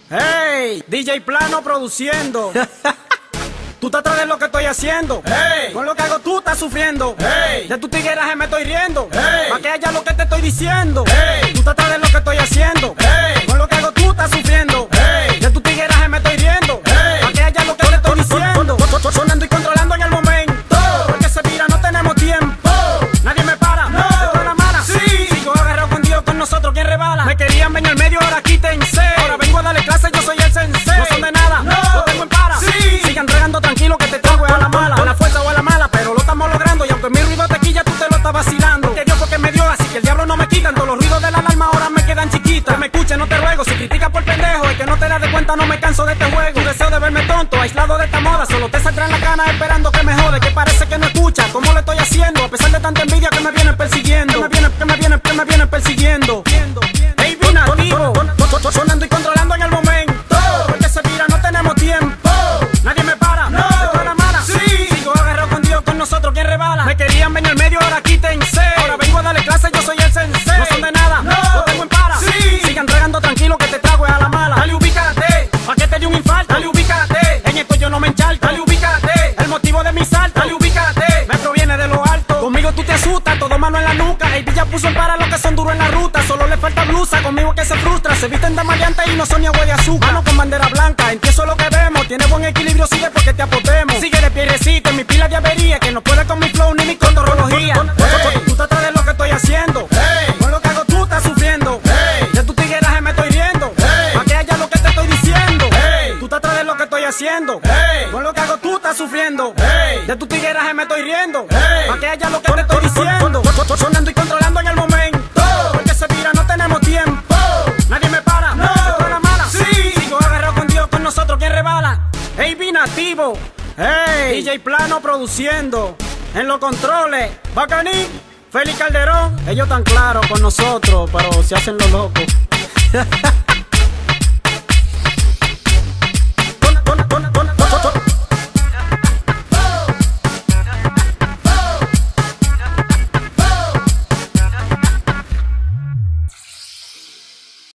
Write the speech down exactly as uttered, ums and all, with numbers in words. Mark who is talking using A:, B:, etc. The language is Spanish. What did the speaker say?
A: Hey, D J Plano produciendo. Tú te atrás de lo que estoy haciendo.
B: Hey.
A: Con lo que hago tú estás sufriendo.
B: Hey.
A: De tu tigueraje me estoy riendo.
B: Hey.
A: Pa' que haya lo que te estoy diciendo.
B: Hey.
A: Tú te atrás de lo que estoy haciendo.
B: Hey.
A: Con lo que hago tú estás sufriendo.
B: Hey.
A: De tu tigueraje me estoy riendo.
B: Hey.
A: Pa' que haya lo que te estoy diciendo. Sonando y controlando en el momento. Porque se mira, no tenemos tiempo. Nadie me para.
B: No.
A: Esto es la mala.
B: Sí.
A: Sigo agarrado con Dios, con nosotros, ¿quién rebala? Me querían ver en el medio, ahora quítense. Ahora vengo a darle clase, yo soy el sensei. No son de nada,
B: No.
A: lo tengo en para.
B: Sí.
A: Sigan regando tranquilo que te traigo a la mala. A la fuerza o a la mala, pero lo estamos logrando. Y aunque mi ruido te quilla, tú te lo estás vacilando. Que Dios fue que me dio, así que el diablo no me quitan. Todos los ruidos de la alarma ahora me quedan chiquitas. Que me escuche, no te ruego, si criticas por pendejo. Y que no te das de cuenta, no me canso de este juego. Tu deseo de verme tonto, aislado de esta moda. Solo te saldrá en la cana esperando que me jode. Que parece que no escucha cómo lo estoy haciendo. A pesar de tanta envidia que me vienen persiguiendo. Que me vienen, que me vienen, que me vienen persiguiendo. Hey, bien activo, sonando y controlando en el momento. Porque se mira, no tenemos tiempo. Nadie me para,
B: No.
A: esto es la mala.
B: Sí.
A: Sigo agarrado con Dios, con nosotros, ¿quién rebala? Me querían ver en el medio, ahora quítense. Ahora vengo a darle clase, yo soy el sensei. No son de nada,
B: No.
A: lo tengo en para.
B: Sí.
A: Sigan regando tranquilo que te trago a la mala. Dale, ubícate, pa' que te dé un infarto. Dale, ubícate, en esto yo no me encharco. Dale, ubícate, el motivo de mi salto. Dale, ubícate, me proviene de lo alto. Conmigo tú te asustas, todo mano en la nuca. El Villa puso en para los que son duros en la ruta. Solo le falta blusa, conmigo que se frustra. Se visten de maleante y no son ni agua de azúcar. Mano con bandera blanca, empiezo lo que vemos. Tiene buen equilibrio, sigue porque te apotemos. Sigue de piedrecito en mi pila de avería. Que no puede con mi flow ni mi contorología.
B: Hey.
A: Tú te atrás de lo que estoy haciendo.
B: Hey.
A: Con lo que hago tú estás sufriendo.
B: Hey.
A: De tu tigueraje me estoy riendo.
B: Hey.
A: Pa' que haya lo que te estoy diciendo.
B: Hey.
A: Tú te atrás de lo que estoy haciendo.
B: Hey.
A: Con lo que hago tú estás sufriendo.
B: Hey.
A: De tu tigueraje me estoy riendo.
B: Hey.
A: Pa' que haya lo que te estoy diciendo. Sonando y controlando en el momento. Porque se mira, no tenemos tiempo. Nadie me para.
B: No.
A: Esto es la mala.
B: Sí.
A: Sigo agarrado con Dios, con nosotros, ¿quién rebala? Hey, bien activo. Hey, D J Plano produciendo. En los controles, Bacaní, Félix Calderón. Ellos tan claros con nosotros, pero se hacen los locos.